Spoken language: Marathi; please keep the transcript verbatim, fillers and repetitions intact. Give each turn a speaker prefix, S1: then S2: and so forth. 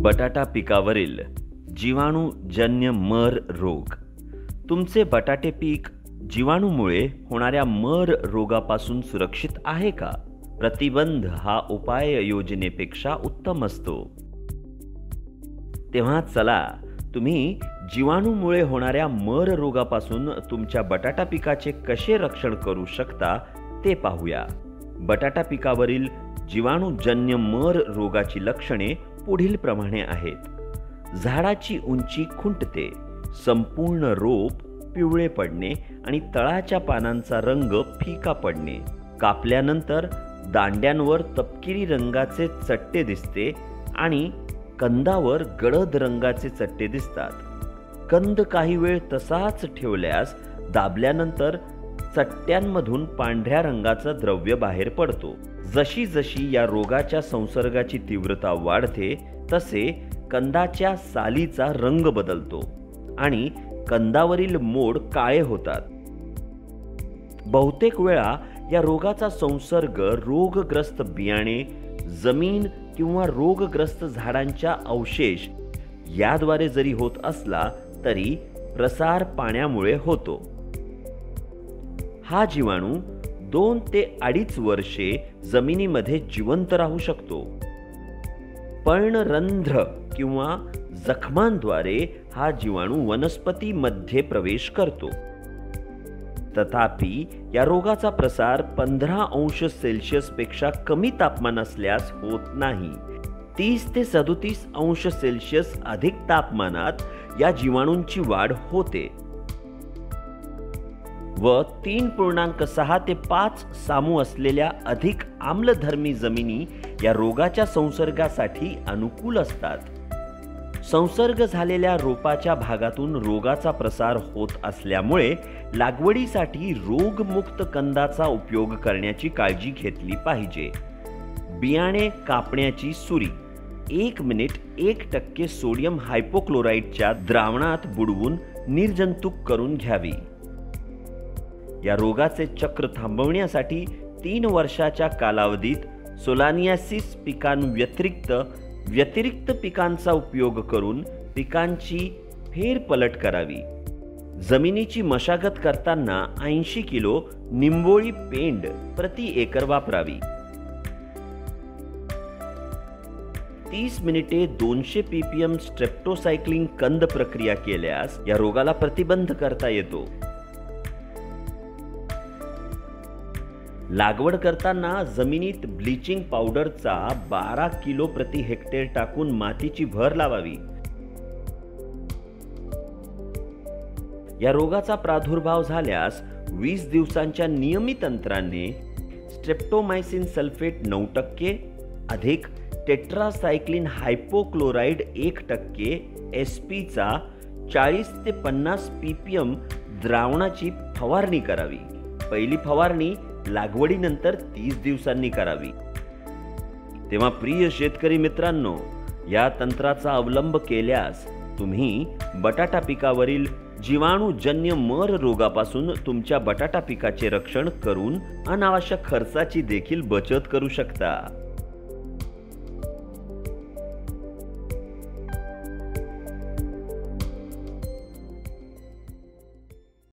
S1: बटाटा पिकावरील जीवाणूजन्य मर रोग. तुमचे बटाटे पीक जीवाणूमुळे होणाऱ्या मर रोगापासून सुरक्षित आहे का? प्रतिबंध हा उपाय योजनेपेक्षा उत्तम असतो. तेव्हा चला तुम्ही जीवाणूमुळे होणाऱ्या मर रोगापासून तुमच्या बटाटा पिकाचे कसे रक्षण करू शकता ते पाहूया. बटाटा पिकावरील जीवाणूजन्य मर रोगाची लक्षणे पुढील प्रमाणे आहेत. झाडाची उंची खुंटते, संपूर्ण रोप पिवळे पडणे आणि तळाच्या पानांचा रंग फिका पडणे, कापल्यानंतर दांड्यांवर तपकिरी रंगाचे चट्टे दिसते आणि कंदावर गडद रंगाचे चट्टे दिसतात. कंद काही वेळ तसाच ठेवल्यास दाबल्यानंतर चट्ट्यांमधून पांढऱ्या रंगाचं द्रव्य बाहेर पडतो. जशी जशी या रोगाच्या संसर्गाची तीव्रता वाढते तसे कंदाच्या सालीचा रंग बदलतो आणि कंदावरील मोड काळे होतात. बहुतेक वेळा या रोगाचा संसर्ग रोगग्रस्त बियाणे, जमीन किंवा रोगग्रस्त झाडांच्या अवशेष याद्वारे जरी होत असला तरी प्रसार पाण्यामुळे होतो. हा जीवाणू दोन ते अडीच वर्षे जमिनीमध्ये जिवंत राहू शकतो. पर्णरंध्र किंवा जखमांद्वारे हा जीवाणू वनस्पतीमध्ये प्रवेश करतो. तथापि या रोगाचा प्रसार पंधरा अंश सेल्सिअस पेक्षा कमी तापमान असल्यास होत नाही. तीस ते सदोतीस अंश सेल्सिअस अधिक तापमानात या जीवाणूंची वाढ होते व तीन पूर्णांक सहा ते पाच सामू असलेल्या अधिक आम्लधर्मी जमिनी या रोगाच्या संसर्गासाठी अनुकूल असतात. संसर्ग झालेल्या रोपाच्या भागातून रोगाचा प्रसार होत असल्यामुळे लागवडीसाठी रोगमुक्त कंदाचा उपयोग करण्याची काळजी घेतली पाहिजे. बियाणे कापण्याची सुरी एक मिनिट एक टक्के सोडियम हायपोक्लोराईडच्या द्रावणात बुडवून निर्जंतुक करून घ्यावी. या रोगाचे चक्र थांबवण्यासाठी तीन वर्षाच्या कालावधीत सोलानियासिस पिकांव्यतिरिक्त व्यतिरिक्त पिकांचा उपयोग करून पिकांची फेरपलट करावी. जमिनीची मशागत करताना ऐंशी किलो निंबोळी पेंड प्रति एकर वापरावी. तीस मिनिटे दोनशे पीपीएम स्ट्रेप्टोसायक्लिन कंद प्रक्रिया केल्यास या रोगाला प्रतिबंध करता येतो. लागवड करताना जमिनीत ब्लीचिंग पावडरचा बारा किलो प्रति हेक्टर टाकून मातीची भर लावावी. या रोगाचा प्रादुर्भाव झाल्यास वीस दिवसांच्या नियमित अंतराने स्ट्रेप्टोमायसिन सल्फेट नऊ टक्के अधिक टेट्रासायक्लिन हायपोक्लोराईड एक टक्के एस पीचा चाळीस ते पन्नास पीपीएम द्रावणाची फवारणी करावी. पहिली फवारणी लागवडीनंतर तीस दिवसांनी करावी. तेव्हा प्रिय शेतकरी मित्रांनो, या तंत्राचा अवलंब केल्यास तुम्ही बटाटा पिकावरील जीवाणूजन्य मर रोगापासून तुमच्या बटाटा पिकाचे रक्षण करून अनावश्यक खर्चाची देखील बचत करू शकता.